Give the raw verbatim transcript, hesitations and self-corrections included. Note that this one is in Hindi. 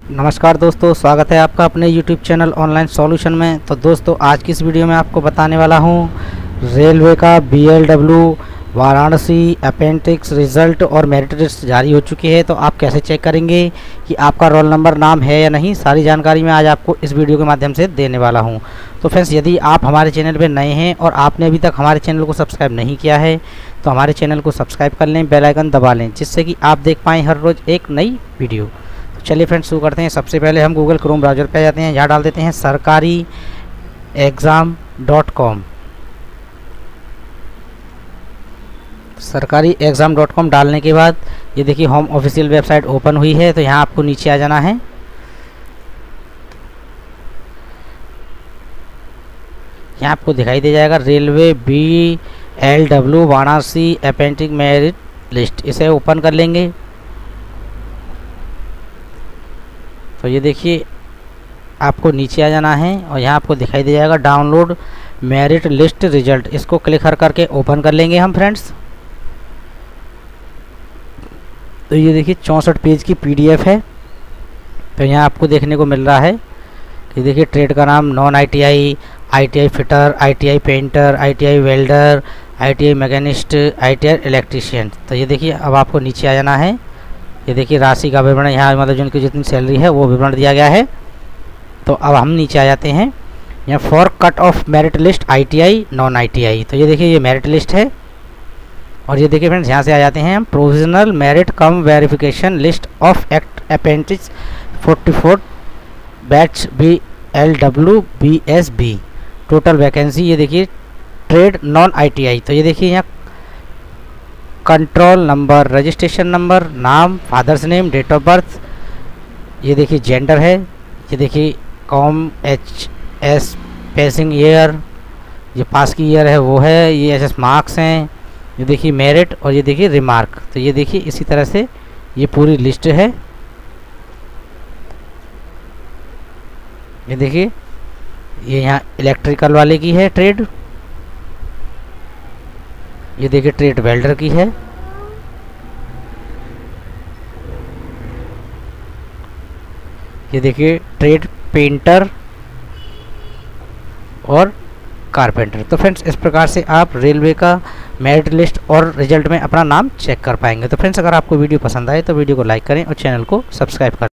नमस्कार दोस्तों, स्वागत है आपका अपने यूट्यूब चैनल ऑनलाइन सॉल्यूशन में। तो दोस्तों, आज की इस वीडियो में आपको बताने वाला हूं रेलवे का B L W Varanasi appendix result और मेरिट लिस्ट जारी हो चुकी है। तो आप कैसे चेक करेंगे कि आपका रोल नंबर नाम है या नहीं, सारी जानकारी मैं आज आपको इस वीडियो के माध्यम से देने वाला हूं। तो फ्रेंड्स, यदि आप हमारे चैनल पर नए हैं और आपने अभी तक हमारे चैनल को सब्सक्राइब नहीं किया है तो हमारे चैनल को सब्सक्राइब कर लें, बेल आइकन दबा लें, जिससे कि आप देख पाएँ हर रोज़ एक नई वीडियो। चलिए फ्रेंड्स, शुरू करते हैं। सबसे पहले हम गूगल क्रोम ब्राउज़र पे जाते हैं, यहाँ डाल देते हैं Sarkari exam dot com. Sarkari exam dot com डालने के बाद ये देखिए होम ऑफिशियल वेबसाइट ओपन हुई है। तो यहाँ आपको नीचे आ जाना है। यहाँ आपको दिखाई दे जाएगा railway B L W Varanasi appendix merit list, इसे ओपन कर लेंगे। तो ये देखिए आपको नीचे आ जाना है और यहाँ आपको दिखाई दे जाएगा डाउनलोड मेरिट लिस्ट रिजल्ट, इसको क्लिक कर करके ओपन कर लेंगे हम फ्रेंड्स। तो ये देखिए चौंसठ पेज की पीडीएफ है। तो यहाँ आपको देखने को मिल रहा है कि देखिए ट्रेड का नाम non ITI, ITI fitter, ITI painter, ITI welder, ITI machinist, ITI electrician. तो ये देखिए अब आपको नीचे आ जाना है। ये देखिए राशि का विवरण, यहाँ मतलब जिनकी जितनी सैलरी है वो विवरण दिया गया है। तो अब हम नीचे आ जाते हैं। यहाँ for cut off merit list ITI non ITI. तो ये देखिए ये मेरिट लिस्ट है। और ये देखिए फ्रेंड्स, यहाँ से आ जाते हैं हम provisional merit cum verification list of act appendix forty four batch B L W B S B total vacancy. ये देखिए ट्रेड नॉन आईटीआई। तो ये देखिए यहाँ कंट्रोल नंबर, रजिस्ट्रेशन नंबर, नाम, father's name, date of birth, ये देखिए जेंडर है, ये देखिए com H S passing year, ये पास की ईयर है वो है, ये एस एस मार्क्स हैं, ये देखिए मेरिट और ये देखिए रिमार्क। तो ये देखिए इसी तरह से ये पूरी लिस्ट है। ये देखिए ये यहाँ इलेक्ट्रिकल वाले की है ट्रेड, ये देखिए ट्रेड वेल्डर की है, ये देखिए ट्रेड पेंटर और कारपेंटर। तो फ्रेंड्स, इस प्रकार से आप रेलवे का मेरिट लिस्ट और रिजल्ट में अपना नाम चेक कर पाएंगे। तो फ्रेंड्स, अगर आपको वीडियो पसंद आए तो वीडियो को लाइक करें और चैनल को सब्सक्राइब करें।